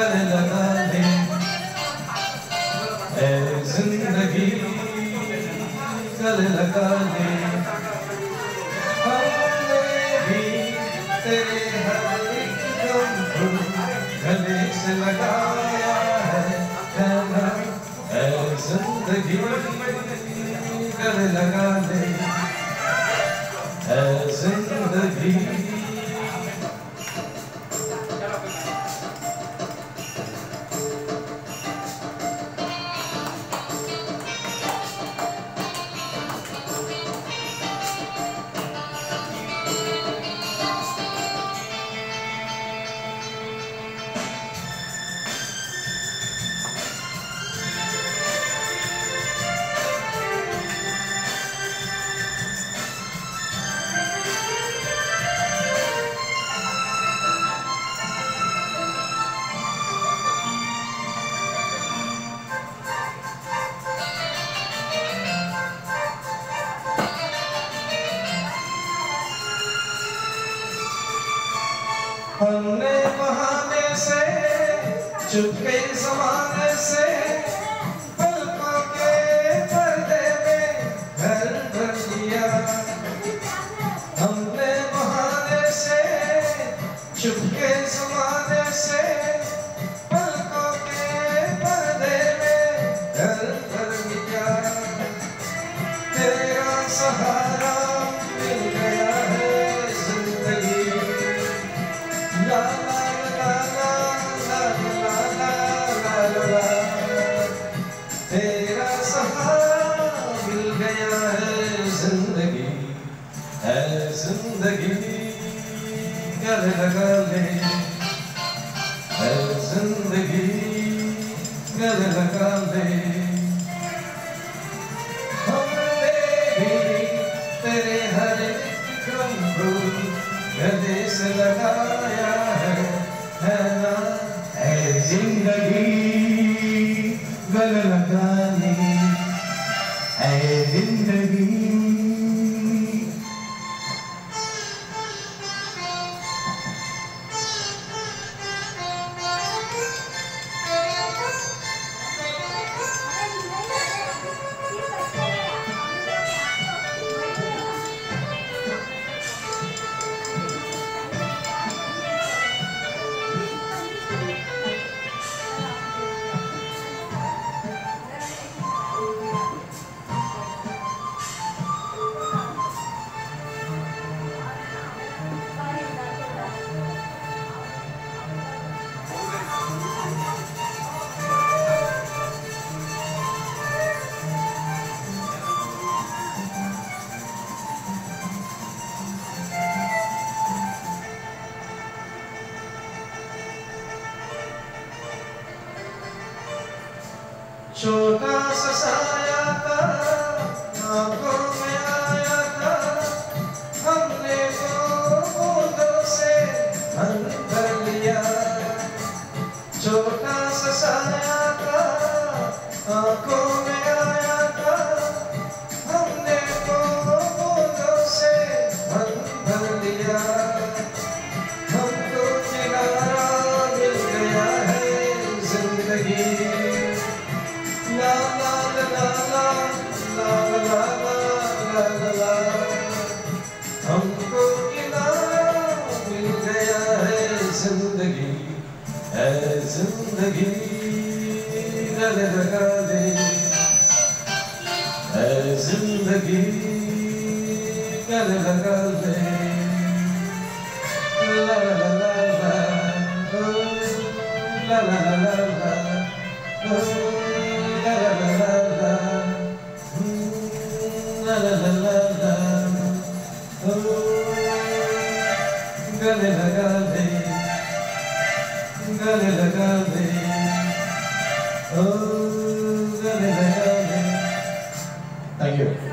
गले लगा ले ऐ जिंदगी गले लगा ले हमने भी तेरे हर एक गम को गले से लगाया है ना ऐ जिंदगी गले लगा ले ऐ जिंदगी हमने बहाने से चुपके ज़माने से पलकों के पर्दे में घर भर लिया हमने बहाने से चुपके ज़माने से पलकों के पर्दे में घर भर लिया तेरा सहारा मिल गया है जिंदगी ला ला ला ला ला ला ला ला ला तेरा सहारा मिल गया है जिंदगी गले लगा ले है जिंदगी गले लगा ले हमने भी तेरे हर एक गम को गले से लगाया है ना ऐ जिंदगी गले लगा ले ऐ जिंदगी छोटा सा साया था आंखों में आया था हमने तो बूंदों से मन भर लिया छोटा सा साया था आंखों में आया था हमने तो बूंदों से मन भर लिया हमको किनारा मिल गया है जिंदगी ला ला ला ला ला ला ला ला ला हमको किनारा मिल गया है जिंदगी गले लगा ले है जिंदगी गले लगा ले ला ला ला ला ला ला ला ला la la la la la la la la la la oh gale laga le oh gale laga le thank you